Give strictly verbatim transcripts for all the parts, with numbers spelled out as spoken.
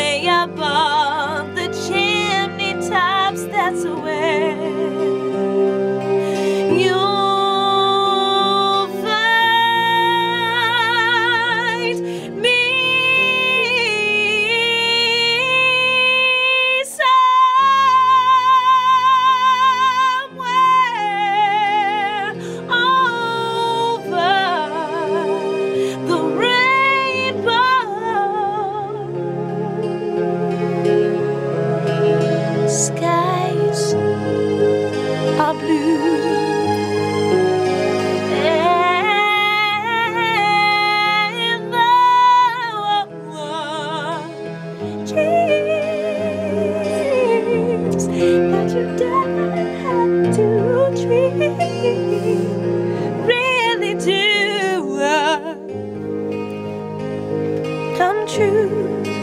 way above the chimney tops, that's where you'll find me somewhere over the rainbow. Skies are blue and the dreams that you dared to dream really do come true.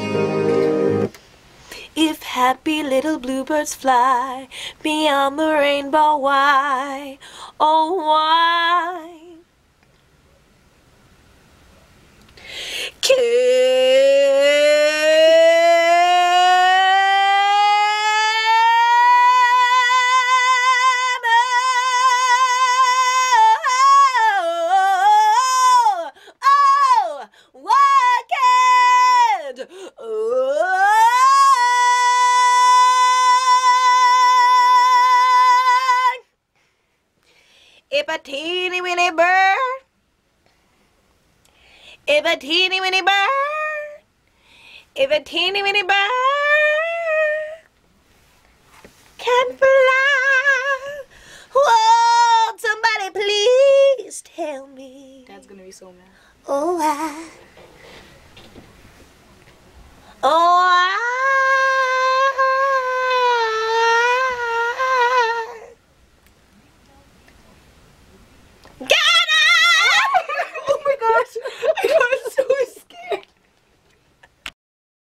If happy little bluebirds fly beyond the rainbow, why, oh why if a teeny weeny bird, if a teeny weeny bird, if a teeny weeny bird can fly, whoa, somebody please tell me. Dad's gonna be so mad. Oh, I, oh,